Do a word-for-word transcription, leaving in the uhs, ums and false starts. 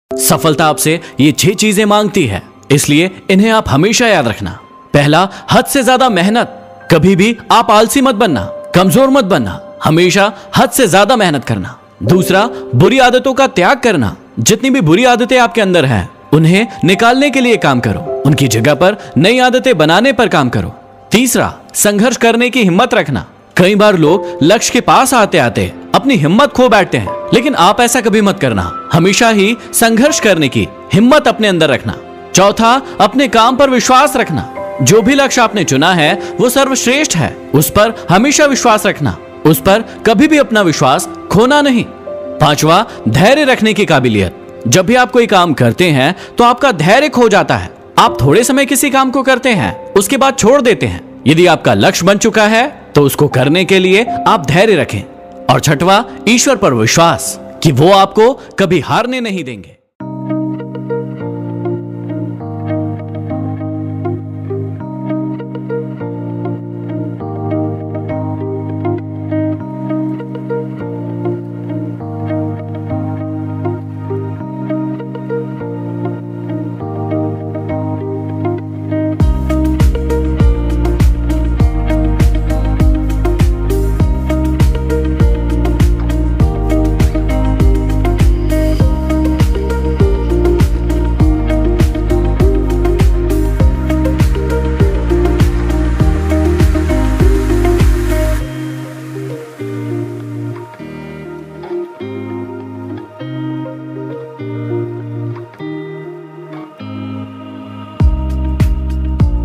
सफलता आपसे ये छह चीजें मांगती है, इसलिए इन्हें आप हमेशा याद रखना। पहला, हद से ज्यादा मेहनत। कभी भी आप आलसी मत बनना, कमजोर मत बनना, हमेशा हद से ज्यादा मेहनत करना। दूसरा, बुरी आदतों का त्याग करना। जितनी भी बुरी आदतें आपके अंदर हैं, उन्हें निकालने के लिए काम करो, उनकी जगह पर नई आदतें बनाने पर काम करो। तीसरा, संघर्ष करने की हिम्मत रखना। कई बार लोग लक्ष्य के पास आते आते अपनी हिम्मत खो बैठते हैं, लेकिन आप ऐसा कभी मत करना, हमेशा ही संघर्ष करने की हिम्मत अपने अंदर रखना। चौथा, अपने काम पर विश्वास रखना। जो भी लक्ष्य आपने चुना है वो सर्वश्रेष्ठ है, उस पर हमेशा विश्वास रखना, उस पर कभी भी अपना विश्वास खोना नहीं। पांचवा, धैर्य रखने की काबिलियत। जब भी आप कोई काम करते हैं तो आपका धैर्य खो जाता है। आप थोड़े समय किसी काम को करते हैं, उसके बाद छोड़ देते हैं। यदि आपका लक्ष्य बन चुका है तो उसको करने के लिए आप धैर्य रखें। और छठवां, ईश्वर पर विश्वास कि वो आपको कभी हारने नहीं देंगे।